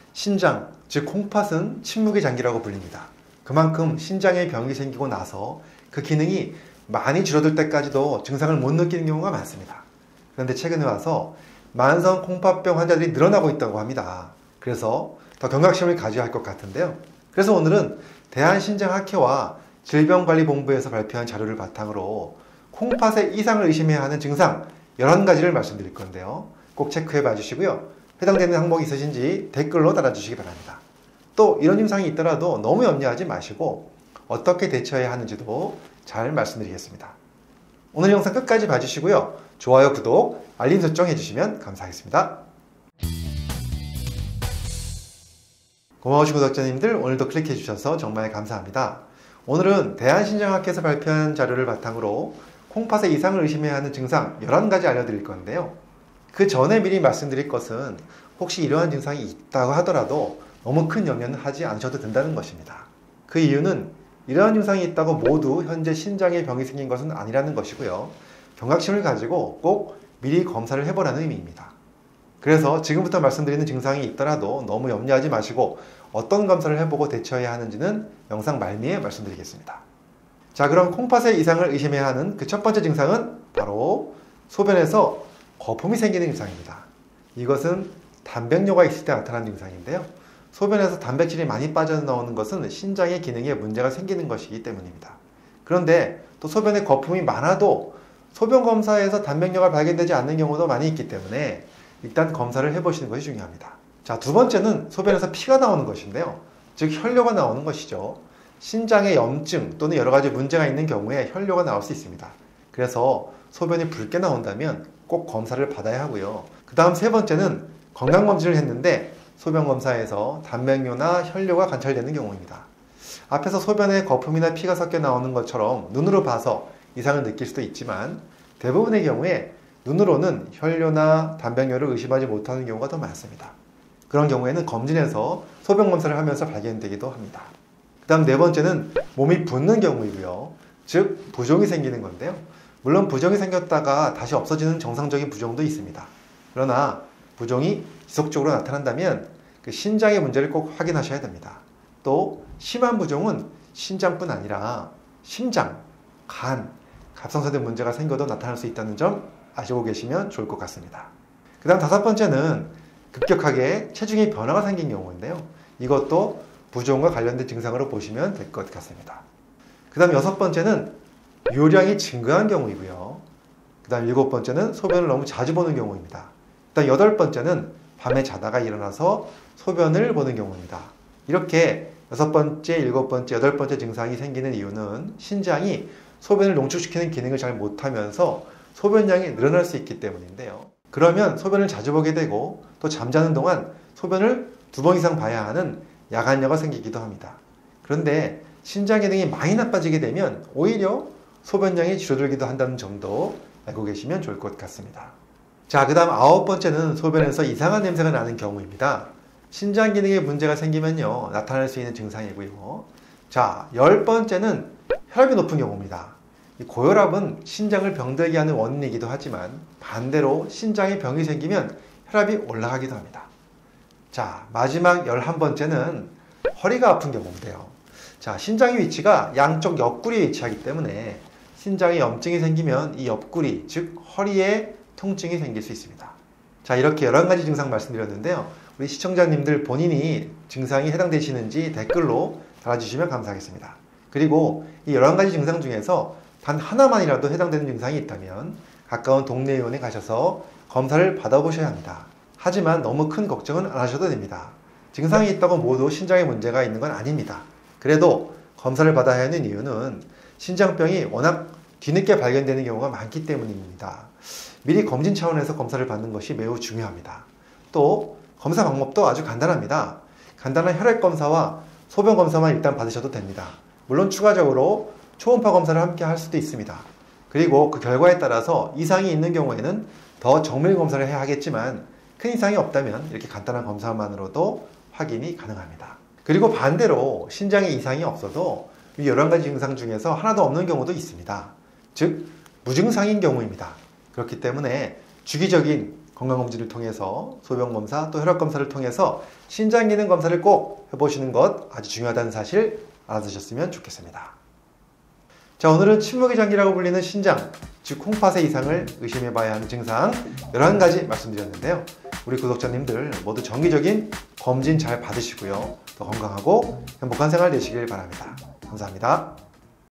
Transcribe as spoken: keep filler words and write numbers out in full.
신장, 즉 콩팥은 침묵의 장기라고 불립니다. 그만큼 신장에 병이 생기고 나서 그 기능이 많이 줄어들 때까지도 증상을 못 느끼는 경우가 많습니다. 그런데 최근에 와서 만성 콩팥병 환자들이 늘어나고 있다고 합니다. 그래서 더 경각심을 가져야 할 것 같은데요. 그래서 오늘은 대한신장학회와 질병관리본부에서 발표한 자료를 바탕으로 콩팥의 이상을 의심해야 하는 증상 열한 가지를 말씀드릴 건데요. 꼭 체크해 봐 주시고요. 해당되는 항목이 있으신지 댓글로 달아주시기 바랍니다. 또 이런 증상이 있더라도 너무 염려하지 마시고 어떻게 대처해야 하는지도 잘 말씀드리겠습니다. 오늘 영상 끝까지 봐주시고요. 좋아요, 구독, 알림 설정 해주시면 감사하겠습니다. 고마우신 구독자님들, 오늘도 클릭해 주셔서 정말 감사합니다. 오늘은 대한신장학회에서 발표한 자료를 바탕으로 콩팥의 이상을 의심해야 하는 증상 열한 가지 알려드릴 건데요. 그 전에 미리 말씀드릴 것은 혹시 이러한 증상이 있다고 하더라도 너무 큰 염려는 하지 않으셔도 된다는 것입니다. 그 이유는 이러한 증상이 있다고 모두 현재 신장에 병이 생긴 것은 아니라는 것이고요. 경각심을 가지고 꼭 미리 검사를 해보라는 의미입니다. 그래서 지금부터 말씀드리는 증상이 있더라도 너무 염려하지 마시고 어떤 검사를 해보고 대처해야 하는지는 영상 말미에 말씀드리겠습니다. 자, 그럼 콩팥의 이상을 의심해야 하는 그 첫 번째 증상은 바로 소변에서 거품이 생기는 증상입니다. 이것은 단백뇨가 있을 때 나타나는 증상인데요. 소변에서 단백질이 많이 빠져나오는 것은 신장의 기능에 문제가 생기는 것이기 때문입니다. 그런데 또 소변에 거품이 많아도 소변 검사에서 단백뇨가 발견되지 않는 경우도 많이 있기 때문에 일단 검사를 해보시는 것이 중요합니다. 자, 두 번째는 소변에서 피가 나오는 것인데요. 즉 혈뇨가 나오는 것이죠. 신장에 염증 또는 여러 가지 문제가 있는 경우에 혈뇨가 나올 수 있습니다. 그래서 소변이 붉게 나온다면 꼭 검사를 받아야 하고요. 그 다음 세 번째는 건강검진을 했는데 소변 검사에서 단백뇨나 혈뇨가 관찰되는 경우입니다. 앞에서 소변에 거품이나 피가 섞여 나오는 것처럼 눈으로 봐서 이상을 느낄 수도 있지만 대부분의 경우에 눈으로는 혈뇨나 단백뇨를 의심하지 못하는 경우가 더 많습니다. 그런 경우에는 검진해서 소변 검사를 하면서 발견되기도 합니다. 그 다음 네 번째는 몸이 붓는 경우이고요. 즉 부종이 생기는 건데요. 물론 부종이 생겼다가 다시 없어지는 정상적인 부종도 있습니다. 그러나 부종이 지속적으로 나타난다면 그 신장의 문제를 꼭 확인하셔야 됩니다. 또 심한 부종은 신장뿐 아니라 심장, 간, 갑상선에 문제가 생겨도 나타날 수 있다는 점 아시고 계시면 좋을 것 같습니다. 그 다음 다섯 번째는 급격하게 체중의 변화가 생긴 경우인데요. 이것도 부종과 관련된 증상으로 보시면 될 것 같습니다. 그 다음 여섯 번째는 요량이 증가한 경우이고요. 그 다음 일곱 번째는 소변을 너무 자주 보는 경우입니다. 그 다음 여덟 번째는 밤에 자다가 일어나서 소변을 보는 경우입니다. 이렇게 여섯 번째, 일곱 번째, 여덟 번째 증상이 생기는 이유는 신장이 소변을 농축시키는 기능을 잘 못하면서 소변량이 늘어날 수 있기 때문인데요. 그러면 소변을 자주 보게 되고 또 잠자는 동안 소변을 두 번 이상 봐야 하는 야간녀가 생기기도 합니다. 그런데 신장 기능이 많이 나빠지게 되면 오히려 소변량이 줄어들기도 한다는 점도 알고 계시면 좋을 것 같습니다. 자, 그 다음 아홉 번째는 소변에서 이상한 냄새가 나는 경우입니다. 신장 기능에 문제가 생기면요 나타날 수 있는 증상이고요. 자, 열 번째는 혈압이 높은 경우입니다. 이 고혈압은 신장을 병들게 하는 원인이기도 하지만 반대로 신장에 병이 생기면 혈압이 올라가기도 합니다. 자, 마지막 열한 번째는 허리가 아픈 경우인데요. 자, 신장의 위치가 양쪽 옆구리에 위치하기 때문에 신장에 염증이 생기면 이 옆구리, 즉 허리에 통증이 생길 수 있습니다. 자, 이렇게 열한 가지 증상 말씀드렸는데요. 우리 시청자님들 본인이 증상이 해당되시는지 댓글로 달아주시면 감사하겠습니다. 그리고 이 열한 가지 증상 중에서 단 하나만이라도 해당되는 증상이 있다면 가까운 동네 의원에 가셔서 검사를 받아보셔야 합니다. 하지만 너무 큰 걱정은 안 하셔도 됩니다. 증상이 있다고 모두 신장에 문제가 있는 건 아닙니다. 그래도 검사를 받아야 하는 이유는 신장병이 워낙 뒤늦게 발견되는 경우가 많기 때문입니다. 미리 검진 차원에서 검사를 받는 것이 매우 중요합니다. 또 검사 방법도 아주 간단합니다. 간단한 혈액 검사와 소변 검사만 일단 받으셔도 됩니다. 물론 추가적으로 초음파 검사를 함께 할 수도 있습니다. 그리고 그 결과에 따라서 이상이 있는 경우에는 더 정밀 검사를 해야 하겠지만 큰 이상이 없다면 이렇게 간단한 검사만으로도 확인이 가능합니다. 그리고 반대로 신장에 이상이 없어도 이 열한 가지 증상 중에서 하나도 없는 경우도 있습니다. 즉 무증상인 경우입니다. 그렇기 때문에 주기적인 건강검진을 통해서 소변검사 또 혈압검사를 통해서 신장기능 검사를 꼭 해보시는 것 아주 중요하다는 사실 알아두셨으면 좋겠습니다. 자, 오늘은 침묵의 장기라고 불리는 신장, 즉 콩팥의 이상을 의심해봐야 하는 증상 열한 가지 말씀드렸는데요. 우리 구독자님들 모두 정기적인 검진 잘 받으시고요. 더 건강하고 행복한 생활 되시길 바랍니다. 감사합니다.